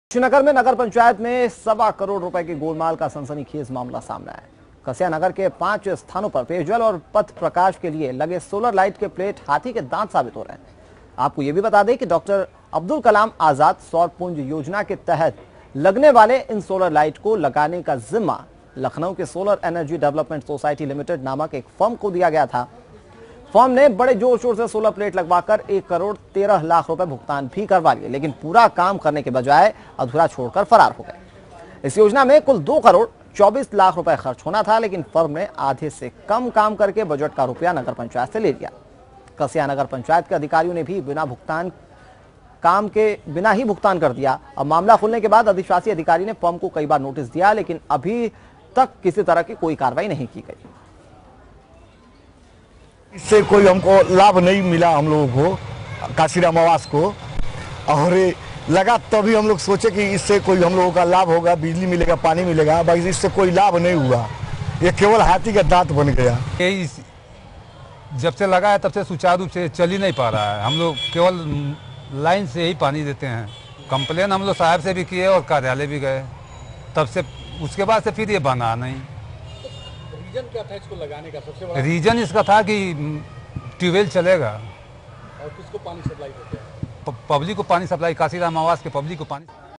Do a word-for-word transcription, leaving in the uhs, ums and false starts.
श्रीनगर में नगर पंचायत में सवा करोड़ रुपए की गोलमाल का सनसनीखेज मामला सामने आया। कसिया नगर के पांच स्थानों पर पेयजल और पथ प्रकाश के लिए लगे सोलर लाइट के प्लेट हाथी के दांत साबित हो रहे हैं। आपको यह भी बता दें कि डॉक्टर अब्दुल कलाम आजाद सौर पुंज योजना के तहत लगने वाले इन सोलर लाइट को लगाने का जिम्मा लखनऊ के solar energy development society limited नामक एक फर्म को दिया गया था। फर्म ने बड़े जोर शोर से सोलर प्लेट लगवाकर एक करोड़ तेरह लाख रुपए भुगतान भी करवा लिए, लेकिन पूरा काम करने के बजाय अधूरा छोड़कर फरार हो गए। इस योजना में कुल दो करोड़ चौबीस लाख रुपए खर्च होना था, लेकिन फर्म ने आधे से कम काम करके बजट का रुपया नगर पंचायत से ले लिया। कसिया नगर पंचायत के अधिकारियों ने भी बिना भुगतान काम के बिना ही भुगतान कर दिया। अब मामला खुलने के बाद अधिशासी अधिकारी ने फर्म को कई बार नोटिस दिया, लेकिन अभी तक किसी तरह की कोई कार्रवाई नहीं की गई। इससे कोई हमको लाभ नहीं मिला, हम लोगों को काशीराम आवास को, और लगा तभी हम लोग सोचे कि इससे कोई हम लोगों का लाभ होगा, बिजली मिलेगा, पानी मिलेगा, बाकी इससे कोई लाभ नहीं हुआ। ये केवल हाथी का दांत बन गया। ये जब से लगा है तब से सुचारू रूप से चल ही नहीं पा रहा है। हम लोग केवल लाइन से ही पानी देते हैं। कंप्लेन हम लोग साहब से भी किए और कार्यालय भी गए, तब से उसके बाद से फिर ये बना नहीं। रीजन क्या था इसको लगाने का? सबसे बड़ा रीजन इसका था कि ट्यूबवेल चलेगा और किसको पानी सप्लाई होता है? पब्लिक को पानी सप्लाई, काशीराम आवास के पब्लिक को पानी